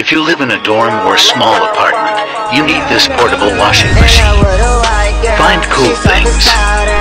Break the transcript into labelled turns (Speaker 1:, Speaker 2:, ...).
Speaker 1: If you live in a dorm or a small apartment, you need this portable washing machine. Find cool things.